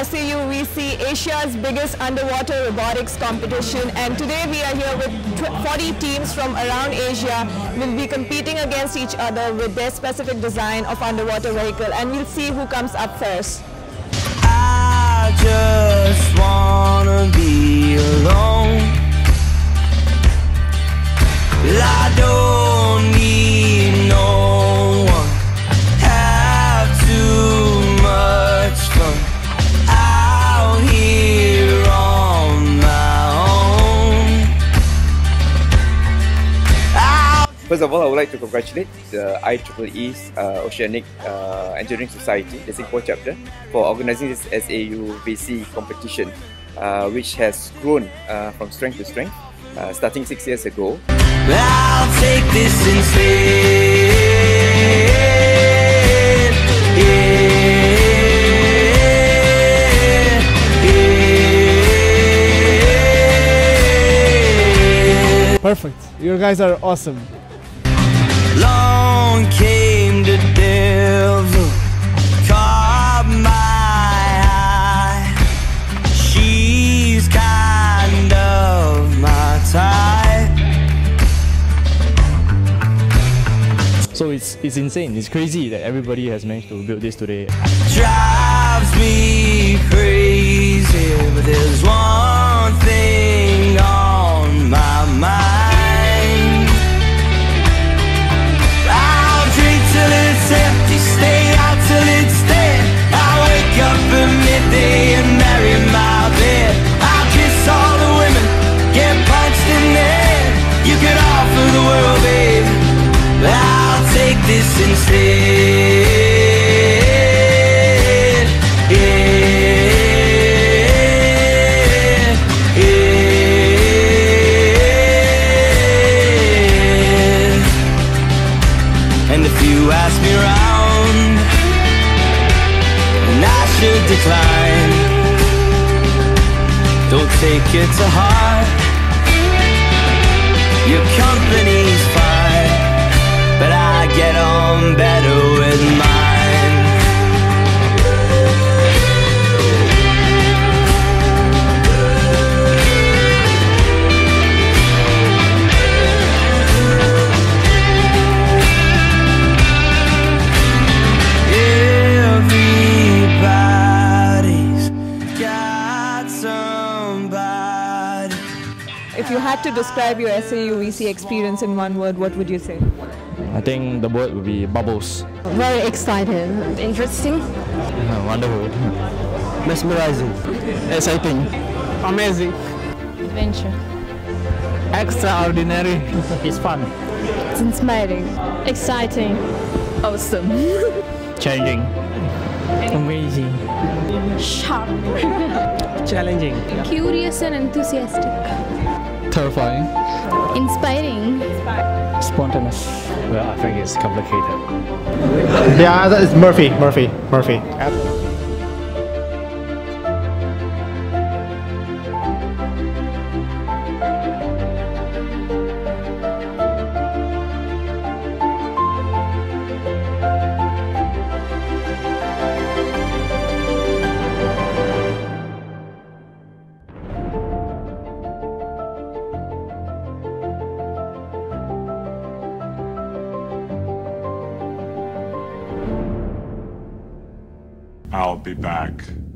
SAU VC, Asia's biggest underwater robotics competition, and today we are here with 40 teams from around Asia. We'll be competing against each other with their specific design of underwater vehicle, and we'll see who comes up first. I just wanna be alone. I don't need no one. Have too much fun out here on my own. First of all, I would like to congratulate the IEEE's Oceanic Engineering Society, the Singapore chapter, for organizing this SAU VC competition, which has grown from strength to strength, starting 6 years ago. I'll take this instead. Perfect. You guys are awesome. Long came the devil, caught my eye. She's kind of my type. So it's insane, it's crazy that everybody has managed to build this today. Drives me crazy, but there's one thing on my mind. I'll drink till it's empty, stay out till it's dead. I'll wake up at midday and marry my bed. I'll kiss all the women, get punched in the head. You could offer the world, babe, but I'll take this instead. And if you ask me around, and I should decline, don't take it to heart. Your company's fine, but I get on better with mine. Everybody's got somebody. If you had to describe your SAU VC experience in one word, what would you say? I think the word would be bubbles. Very excited. Interesting. Wonderful. Mesmerizing. Exciting. Amazing. Adventure. Extraordinary. It's fun. It's inspiring. Exciting. Awesome. Challenging. Amazing. Sharp. Challenging. Curious and enthusiastic. Terrifying. Inspiring. Spontaneous. Well, I think it's complicated. The other is Murphy. I'll be back.